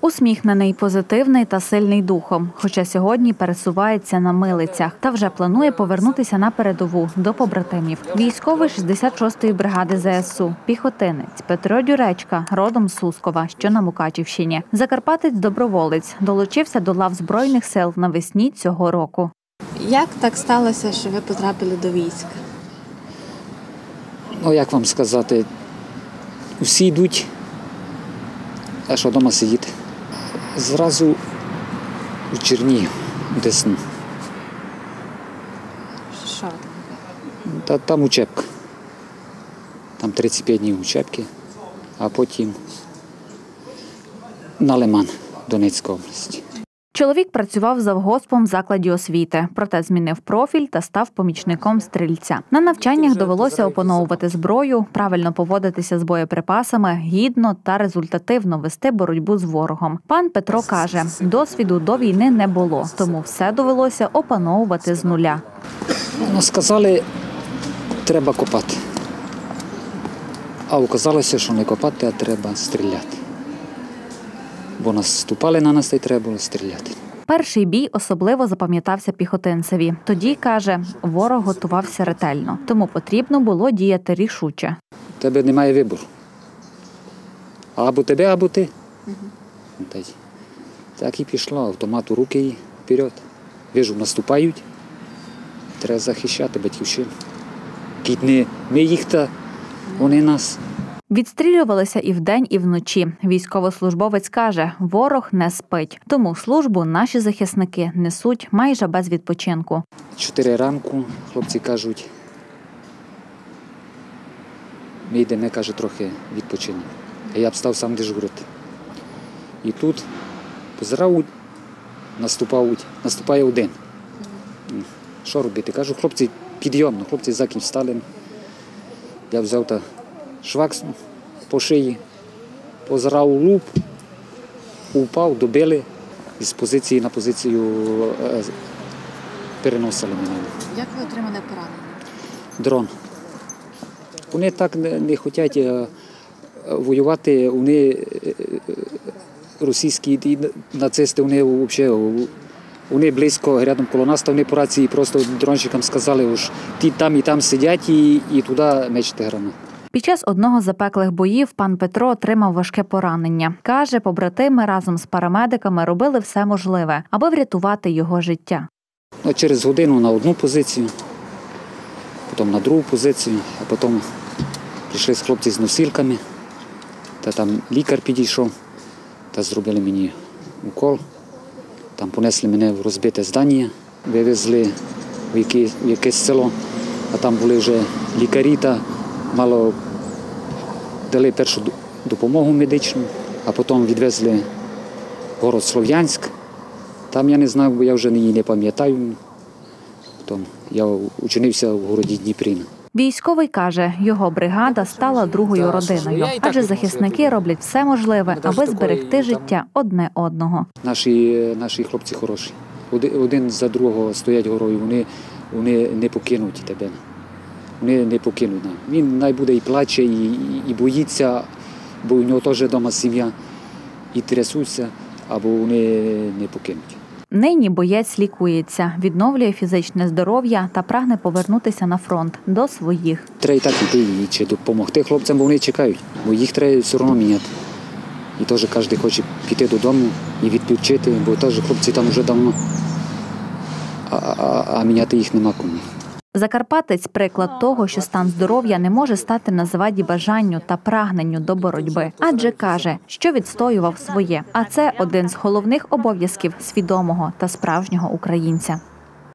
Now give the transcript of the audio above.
Усміхнений, позитивний та сильний духом. Хоча сьогодні пересувається на милицях та вже планує повернутися на передову до побратимів. Військовий 66-ї бригади ЗСУ, піхотинець Петро Дюречка, родом з Сускова, що на Мукачівщині. Закарпатець-доброволець долучився до лав Збройних сил навесні цього року. Як так сталося, що ви потрапили до війська? Як вам сказати, усі йдуть, а що вдома сидіти. Зразу у Чернігів, у Десну. Що? Там учебка. Там 35 днів учебки, а потім на Лиман, Донецька область. Чоловік працював завгоспом в закладі освіти, проте змінив профіль та став помічником стрільця. На навчаннях довелося опановувати зброю, правильно поводитися з боєприпасами, гідно та результативно вести боротьбу з ворогом. Пан Петро каже, досвіду до війни не було, тому все довелося опановувати з нуля. Сказали, треба копати. А оказалося, що не копати, а треба стріляти. Бо наступали на нас, і треба було стріляти. Перший бій особливо запам'ятався піхотинцеві. Тоді, каже, ворог готувався ретельно, тому потрібно було діяти рішуче. У тебе немає вибору. Або тебе, або ти. Так і пішло, автомат у руки і вперед. Вижу, наступають, треба захищати батьківщину. Кіт не ми їх, та вони нас. Відстрілювалися і вдень, і вночі. Військовослужбовець каже, ворог не спить. Тому службу наші захисники несуть майже без відпочинку. 4 ранку хлопці кажуть, ми йдемо, каже, трохи відпочинемо. А я б став сам дежурити. І тут позирав, наступає один. Що робити? Кажу, хлопці, підйомно, хлопці за ким стали. Я взяв та швакснув по шиї, позирав у луп, упав, добили, і з позиції на позицію переносили мене. Як ви отримали поранення? Дрон. Вони так не хочуть воювати, вони російські нацисти, вони близько, рядом коло нас, вони по рації просто дронщикам сказали, що ті там і там сидять і туди мечте гранату. Під час одного з запеклих боїв пан Петро отримав важке поранення. Каже, побратими разом з парамедиками робили все можливе, аби врятувати його життя. Через годину на одну позицію, потім на другу позицію, а потім прийшли хлопці з носилками, та там лікар підійшов, та зробили мені укол. Там понесли мене в розбите здання, вивезли в якесь село, а там були вже лікарі та мало дали першу допомогу медичну, а потім відвезли в город Слов'янськ. Там я не знав, бо я вже її не пам'ятаю. Потім я учинився в городі Дніпрі. Військовий каже, його бригада стала другою родиною, адже захисники роблять все можливе, аби зберегти життя одне одного. Наші хлопці хороші. Один за другого стоять горою, вони не покинуть тебе. Вони не покинуть. Він найбуде і плаче, і боїться, бо у нього теж вдома сім'я, і трясуться, або вони не покинуть. Нині боєць лікується, відновлює фізичне здоров'я та прагне повернутися на фронт до своїх. Треба і так йти, чи допомогти хлопцям, бо вони чекають, бо їх треба все одно міняти. І теж кожен хоче піти додому і відпочити, бо теж хлопці там вже давно, а міняти їх нема кому. Закарпатець – приклад того, що стан здоров'я не може стати на заваді бажанню та прагненню до боротьби. Адже каже, що відстоював своє. А це один з головних обов'язків свідомого та справжнього українця.